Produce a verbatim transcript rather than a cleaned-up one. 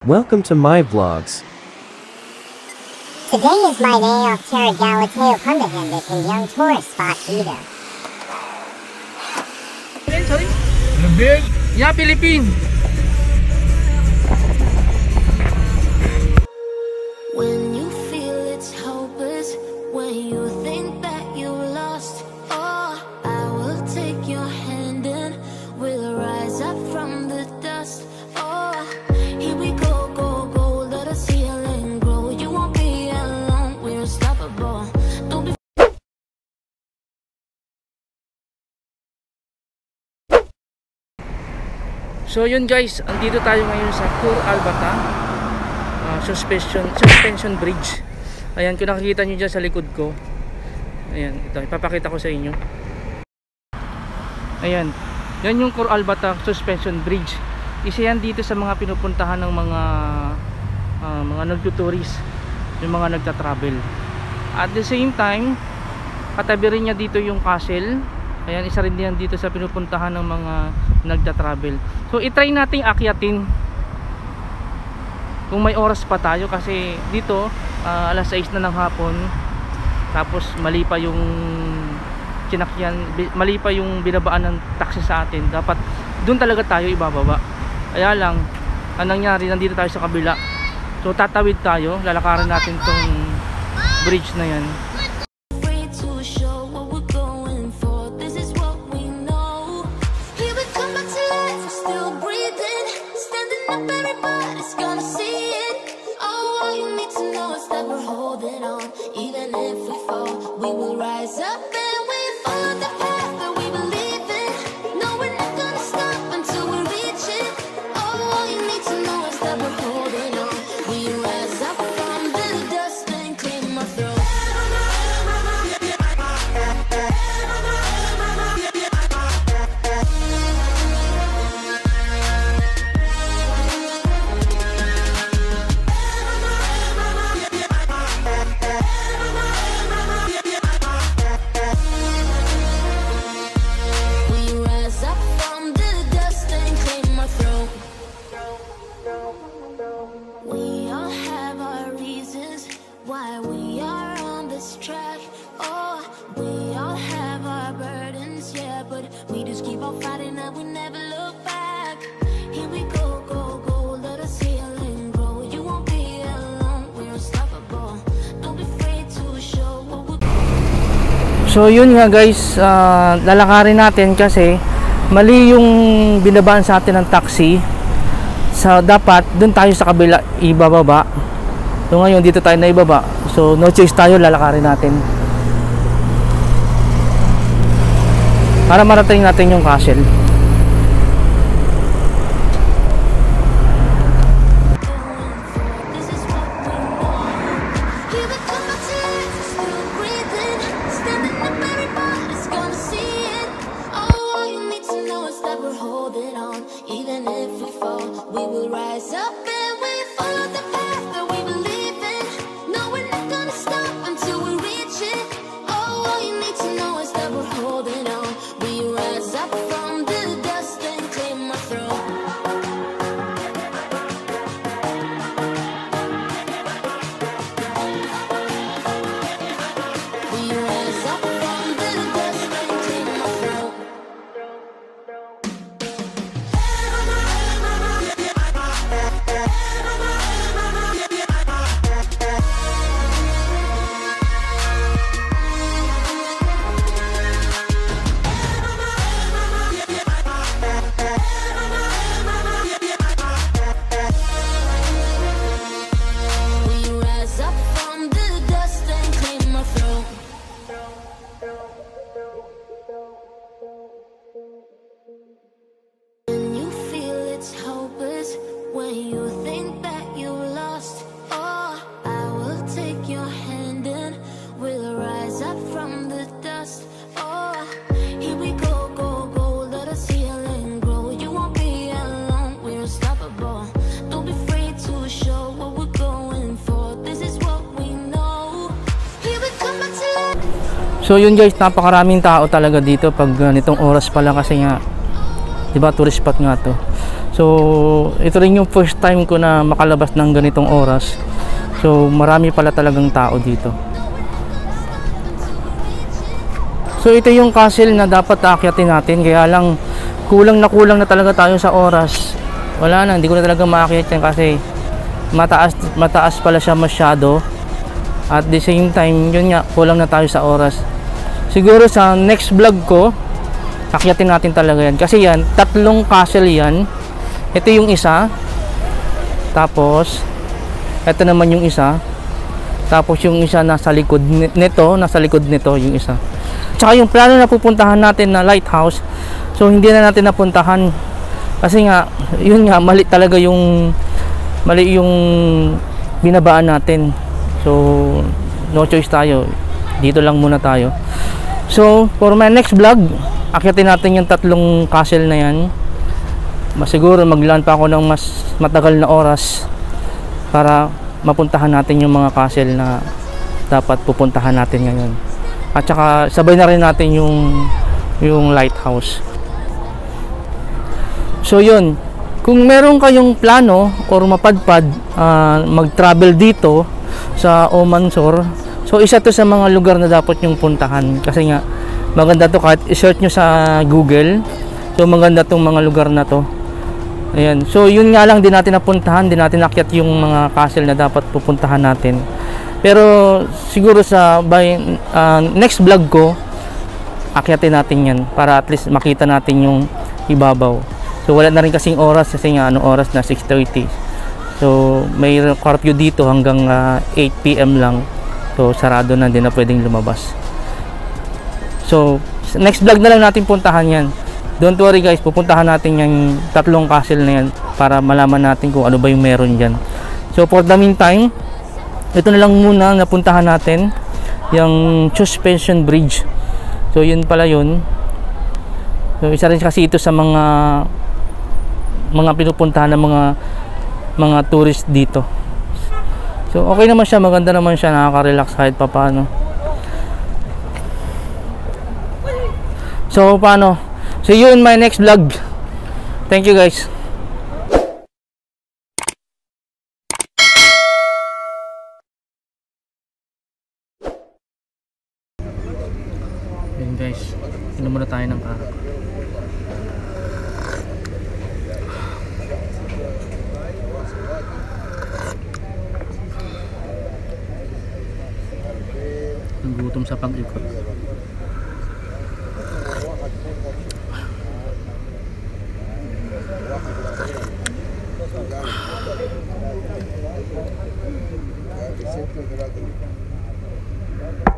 Welcome to my vlogs. Today is my day off. Teragalateo Pundahindik in young tourist spot either. Sorry? Big? Yeah, Philippine. When you feel it's hopeless, when you think that you lost, oh, I will take your hand and we'll rise up from the dust. Oh, here we go, go, go, let us heal and grow. You won't be alone, we're unstoppable. Don't be. So yun guys, andito tayo ngayon sa S U R Batah uh, suspension suspension bridge. Ayan, kung nakikita nyo dyan sa likod ko, ayan, ito, ipapakita ko sa inyo. Ayan, yan yung S U R Batah suspension bridge. Isa yan dito sa mga pinupuntahan ng mga uh, mga nagtuturist, yung mga nagta-travel. At the same time, katabi rin niya dito yung castle. Ayan, isa rin yan dito sa pinupuntahan ng mga nagta-travel. So i-try nating akyatin kung may oras pa tayo, kasi dito uh, alas sais na ng hapon, tapos mali pa yung sinakyan, mali pa yung binabaan ng taxi sa atin. Dapat doon talaga tayo ibababa. Kaya lang, ang nangyari, nandito tayo sa kabila. So tatawid tayo, lalakaran natin tong bridge na yan. So yun nga guys, uh, lalakarin natin kasi mali yung binabaan sa atin ng taxi. So dapat dun tayo sa kabila ibababa. So ngayon dito tayo na ibaba. So no choice tayo, lalakarin natin para marating natin yung castle. So yun guys, napakaraming tao talaga dito pag uh, nitong oras pala, kasi nga 'di ba tourist spot nga to. So ito rin yung first time ko na makalabas ng ganitong oras. So marami pala talagang tao dito. So ito yung castle na dapat aakyatin natin, kaya lang kulang na kulang na talaga tayo sa oras. Wala na, hindi ko na talaga maakyat yan kasi mataas, mataas pala siya masyado. At the same time, yun nga, kulang na tayo sa oras. Siguro sa next vlog ko, akyatin natin talaga yan. Kasi yan, tatlong castle yan. Ito yung isa. Tapos, ito naman yung isa. Tapos yung isa nasa likod nito, nasa likod nito yung isa. Tsaka yung plano na pupuntahan natin na lighthouse, so hindi na natin napuntahan kasi nga yun nga, mali talaga yung mali yung binabaan natin. So no choice tayo, dito lang muna tayo. So for my next vlog, akyatin natin yung tatlong castle na yan. Mas siguro maglaan pa ako ng mas matagal na oras para mapuntahan natin yung mga castle na dapat pupuntahan natin ngayon. At saka sabay na rin natin yung yung lighthouse. So yun, kung meron kayong plano or mapadpad uh, mag-travel dito sa Oman S U R, so isa to sa mga lugar na dapat yung puntahan kasi nga maganda to, kahit i-search nyo sa Google. So maganda tong mga lugar na to. Ayan. So yun nga lang, din natin napuntahan, din natin nakyat yung mga castle na dapat pupuntahan natin. Pero siguro sa by uh, next vlog ko, akyatin natin yan para at least makita natin yung ibabaw. So wala na rin kasing oras kasi nga ano oras na six thirty. So may curfew dito hanggang uh, eight p m lang. So sarado na, din na pwedeng lumabas. So next vlog na lang natin puntahan yan. Don't worry guys, pupuntahan natin yung tatlong castle na yan para malaman natin kung ano ba yung meron dyan. So for the meantime, ito na lang muna napuntahan natin, yung suspension bridge. So yun pala yun. So isa rin kasi ito sa mga mga pinupuntahan ng mga mga tourist dito. So okay naman siya, maganda naman siya, nakaka-relax kahit pa paano. So paano? See you in my next vlog. Thank you guys. Yun guys, inom muna tayo ng karak. Ang gutom sa pag-ikot. Siempre